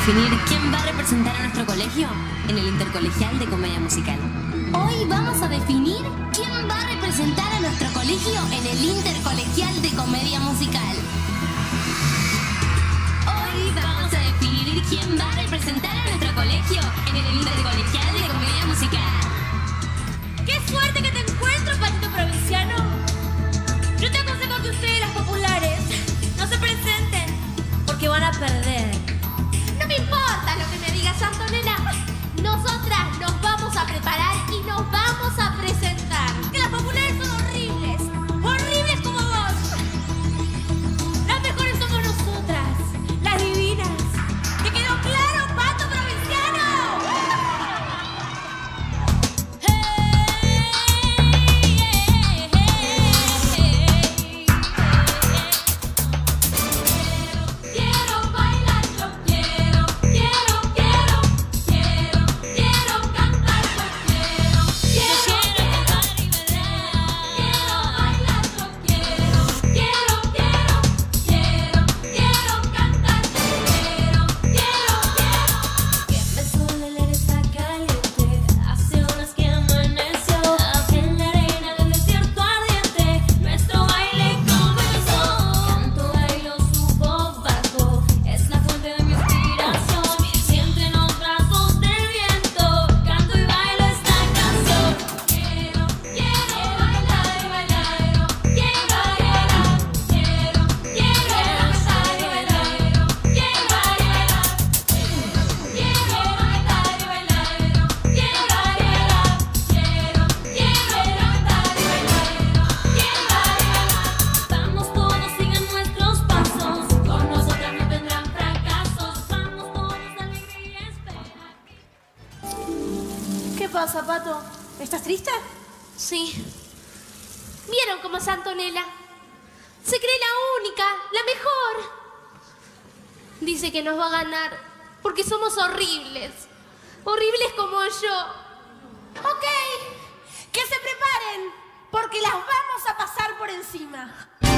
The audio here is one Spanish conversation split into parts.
definir quién va a representar a nuestro colegio en el Intercolegial de Comedia Musical. Hoy vamos a definir quién va a representar a nuestro colegio en el Intercolegial de Comedia Musical. Hoy vamos a definir quién va a representar a nuestro colegio en el Intercolegial de Comedia Musical. ¡Qué suerte que te encuentro, patito provinciano! Yo te aconsejo que ustedes, las populares, no se presenten, porque van a perder. No me importa lo que me digas, Antonella. Nosotras nos vamos a preparar y nos vamos a presentar. Que las populares son horribles, horribles como vos. Las mejores somos nosotras, las divinas. ¿Te quedó claro, pato provinciano? Quiero bailar, yo quiero cantar, yo quiero cantar y bailar. Quiero bailar, yo quiero cantar, Que me suele leer está caliente, hace horas que amaneció, en la arena del desierto ardiente, nuestro baile comenzó. Canto, bailo, subo, bajo, es la fuente de mi inspiración. Siento en los brazos del viento, canto y bailo esta canción. quiero bailar y bailar. Quiero cantar y bailar. Quiero Vamos todos, sigan nuestros pasos, con nosotras no tendrán fracasos. Vamos todos, alegría y espera. ¿Qué pasa, Pato? ¿Estás triste? Sí. ¿Vieron cómo es Antonella? Se cree la única, la mejor. Dice que nos va a ganar porque somos horribles. Horribles como yo. Ok, que se preparen, porque las vamos a pasar por encima.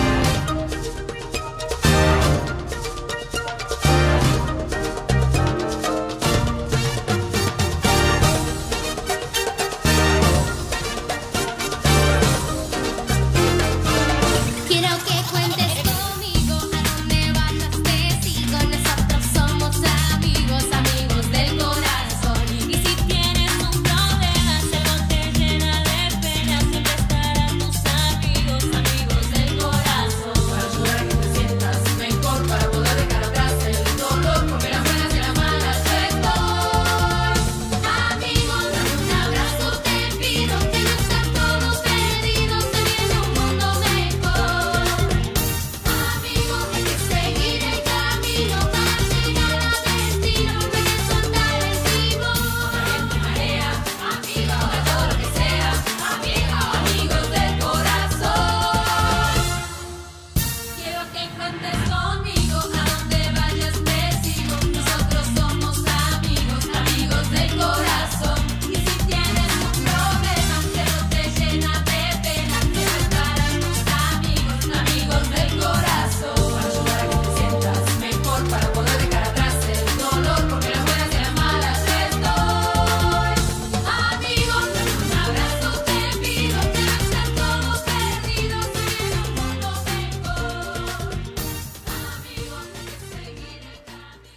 Quiero que cuentes conmigo, a dónde vayas te sigo. Nosotros somos amigos, amigos del corazón. Y si tienes un problema, si algo te llena de pena, siempre estarán tus amigos, amigos del corazón. Para ayudar a que te sientas mejor, para poder dejar atrás el dolor, porque las buenas y las malas yo estoy. Amigos, dame un abrazo, te pido que no están todos perdidos, se viene un mundo mejor. Amigos, hay que seguir el camino para llegar a destino, no hay que soltar el timón. Viento y marea, amigo, a todo lo que sea, amigo, amigos del corazón. Quiero que cuentes conmigo, a donde vayas te sigo. Nosotros somos amigos, amigos del corazón. Y si tienes un problema, pero te llena de pena, siempre estarán tus amigos, amigos del corazón. Para ayudar a que te sientas mejor, para poder dejar atrás el dolor, porque las buenas y las malas yo estoy. Amigos, dame un abrazo, te pido que no están todos perdidos, se viene un mundo mejor. Amigos, hay que seguir el camino.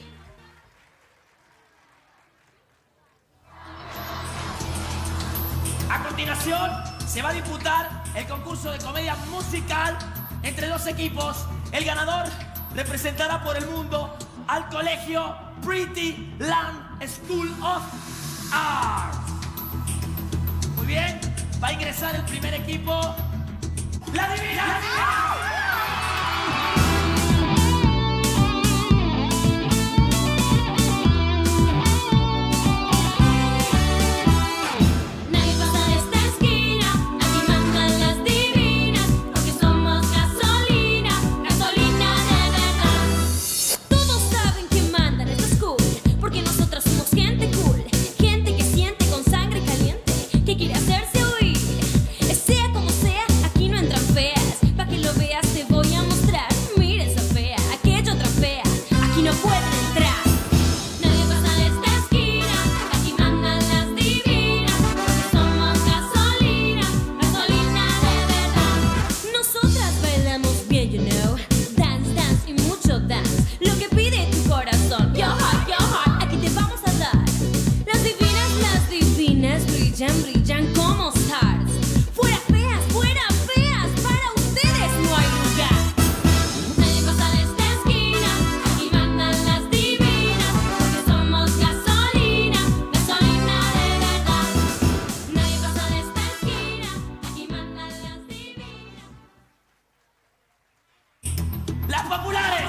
A continuación, se va a disputar el concurso de comedia musical entre dos equipos. El ganador representará por el mundo al colegio Pretty Land School of Arts. Muy bien, va a ingresar el primer equipo. ¡La Divina! Nadie pasa de esta esquina, aquí mandan las divinas, porque somos gasolina, gasolina de verdad. Todos saben que mandan esta school, porque nosotras somos gente cool, gente que siente con sangre caliente, que quiere hacerse oír. Sea como sea, aquí no entran feas, pa' que lo veas populares.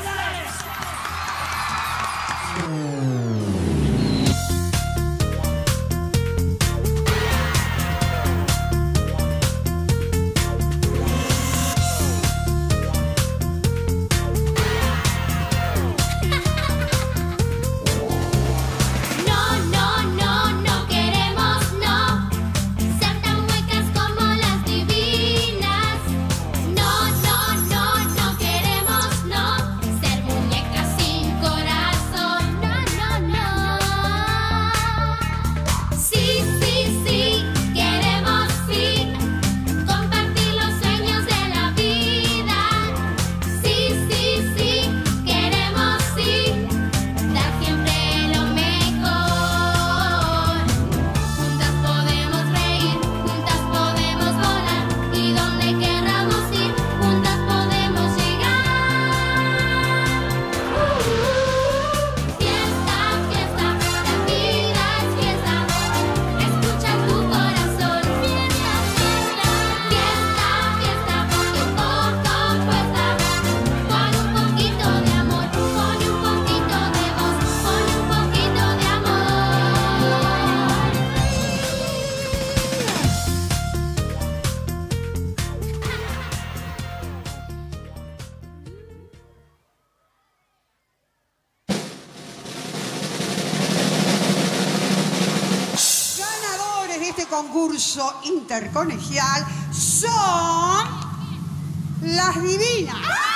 Concurso intercolegial son las divinas.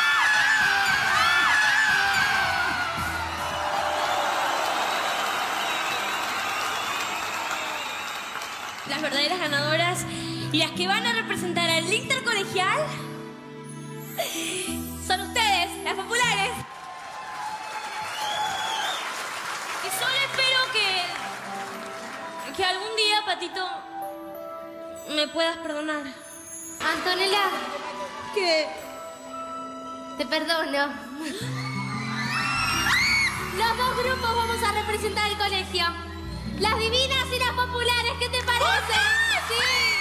Las verdaderas ganadoras y las que van a representar al intercolegial son ustedes, las populares. Y solo espero que algún día, Patito, me puedas perdonar. Antonella, ¿Qué? te perdono. Los dos grupos vamos a representar el colegio. Las divinas y las populares, ¿qué te parece? ¡Sí!